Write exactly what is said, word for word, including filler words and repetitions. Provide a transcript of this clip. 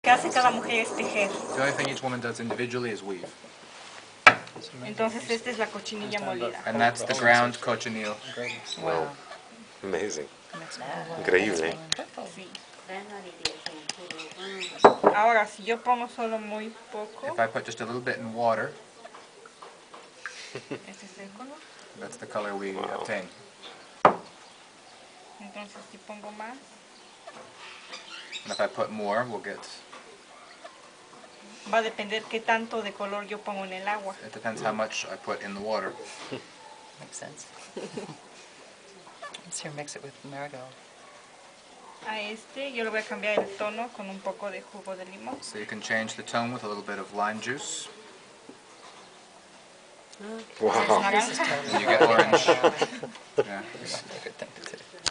que hace cada mujer es tejer. The only thing each woman does individually is weave. Entonces esta es la cochinilla molida. And that's the ground cochineal. Wow. Amazing. Increíble. Sí. Ahora, si yo pongo solo muy poco, If I put just a little bit in water, este es el color. that's the color we Wow. obtain. Entonces si pongo más, And if I put more, we'll get, va a depender qué tanto de color yo pongo en el agua. it depends how much I put in the water. Makes sense. Let's here mix it with marigold. A este yo le voy a cambiar el tono con un poco de jugo de limón. So you can change the tone with a little bit of lime juice. Wow. Naranja. You get orange. Yeah. A good thing to do.